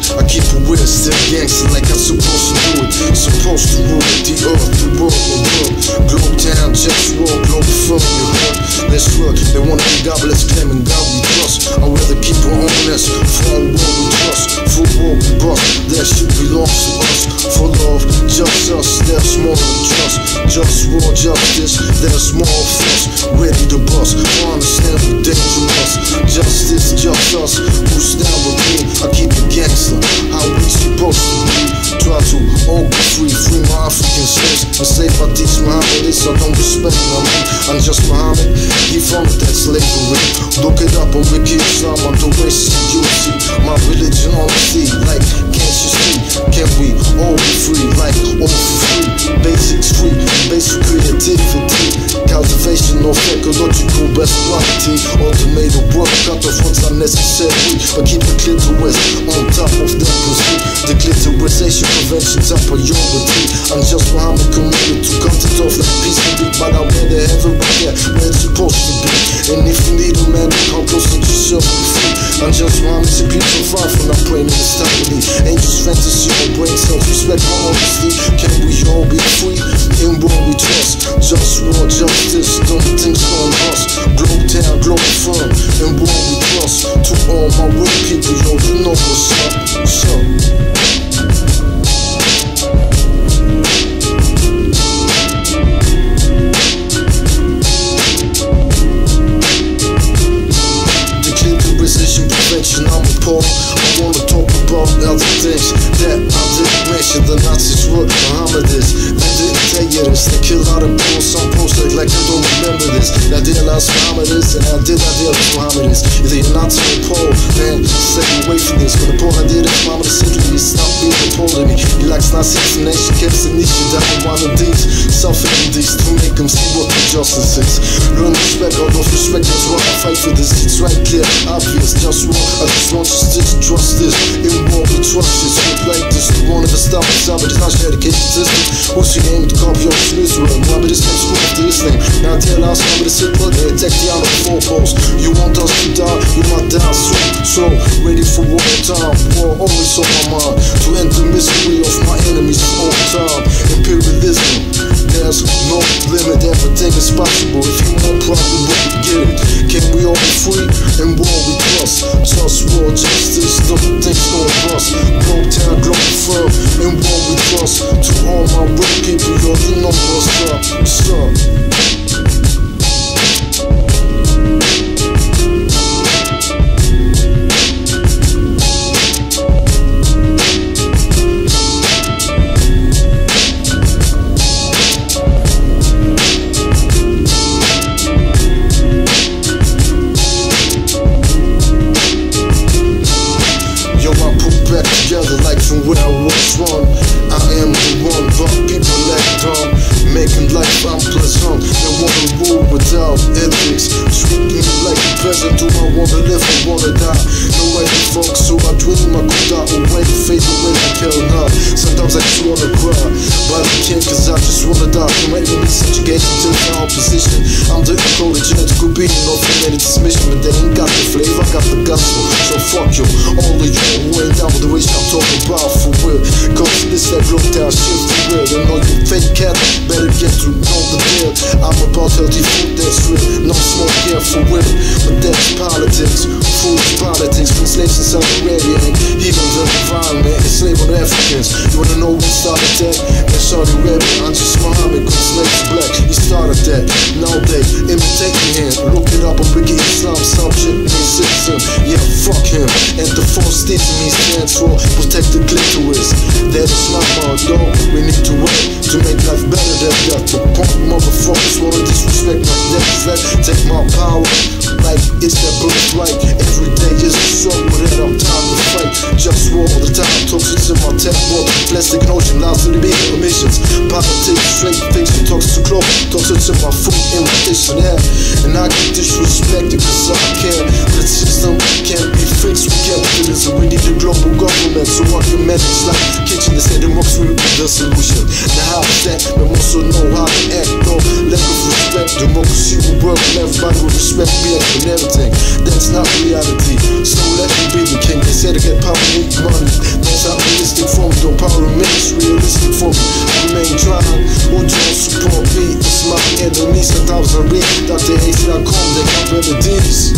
I keep it weird, still gangster like I'm supposed to do it. Supposed to rule the earth, the world, the world. Globe town, JustWar, Globalfirm, you heard? Let's work, they wanna be godless, claiming God we trust. I'd rather keep it honest, for our world we trust. For war we bust, that shit belongs to us. For love, just us, there's more than trust. JustWar, justice, there's more of us. Ready to bust, understand we're dangerous. Justice, just us, who's down with me? I keep it gangster, how we supposed to be. Try to all be free, free my African slaves. Enslaved by these Mohammedists, I don't respect my man. I'm just Muhammad, he founded that slavery. Look it up on Wiki Islam, I'm the racist beauty. My religion on the sea, like can't you see? Can we all be free, like all for free? Basics free, basic creativity. Cultivation of ecological best quality. Automated work, cut off what's unnecessary. But keep the clitoris on top of the pursuit. The clitorisation prevention top priority. I'm just Muhammad committed to cut it off like peace and beat. But I wear the heaven right there where it's supposed to be. And if you need a man, come close and you shall be free. I'm just Muhammad, see people far from not praying in this family. Angels fantasy, my brain self-respect, my honesty. Can we all be free? In what we trust. JustWar, justice, don't think so on us. Globe town, Globalfirm, in what we trust. To all my real people, yo, you know what's up, what's up. I'm appalled. I wanna talk about other things that I didn't mention. The Nazis were Mohammedists. They didn't tell you this. They killed out of people. Some posts like they don't remember this. I realized Mohammedists and I realize Mohammedists. Either you're Nazi or Pole, man, stay away from this. But the Pole I did is Mohammed simply stop being a Pole to me. He likes Nazi nation, keeps the niche down on one of these. Self-hating these to make them see what the justice is. Learn respect, out of respect, that's why I fight for this. It's right clear, obvious, JustWar. I just want justice, trust this. In what we trust this, shit like this. You wanna stop us out, but it's not dedication system. Who's your name to copy on this Israel? Mohammed is next school after this name. Now tell us how to sit, but they attack the other four posts. You want us to die, you might die soon. So, ready for war time. War always on my mind. To end the misery of my enemies all the time. Imperialism, there's no limit, everything is possible. If you want probably get it. Can we all be free? And war we trust. JustWar, justice, don't think no bust. Globe town, Globalfirm, and war we trust. To all my real people, yo, you know what's up, what's up. Together like from where I was from. I am the one, but people like dumb, making life unpleasant. They wanna rule without ethics. Treat me like a peasant. Do I wanna live or wanna die? No way to fuck, so I dream I could die away, fade away like hell now. Sometimes I just wanna cry, but I can't cause I just wanna die. From enemy subjugation to the opposition. I'm the encoded genetical being of humanity's mission, but they ain't got the flavor, I got the gospel. So fuck you, all of you who ain't down with the wish I'm talking about for real. Cause this that broke down shit for real. And all you fake cat better get to know the deal. I'm about healthy food that's real. No smoke here for real. But that's politics, food's politics. From slaves in Saudi Arabia and healing the environment, enslaving Africans. You wanna know who started that? In Saudi Arabia, I'm just Muhammad, cause slaves black. He started that. Now they imitating him. Look it up on Wiki Islam, subject, citizen. Yeah, fuck him. And the force teaching me stands for protect the clitoris. That is not my though. We need to wait to make life better than that. The punk motherfuckers wanna disrespect my death. Take my power like it's their birthright. Every day is a struggle that I'm tired to fight. JustWar all the time, toxins in my tap water. Plastic and ocean, lies to the big emissions. Politics, straight fiction, talks to close. Toxins in my food, in my kitchen, yeah. And I get disrespected cause I care. The system can't be fixed with capitalism. We need a global government so I can manage like kitchen. They say the rocks will be the solution. Now how's that? We also know how to act though. Lack of respect, democracy will work and everybody will respect me and everything. That's not reality. So let me be the king. They say to get power, need money. Realistic for me, don't power remains realistic for me. Remain trying, who don't support me? It's my enemies, 1000 read. Dr. AC.com, they got remedies.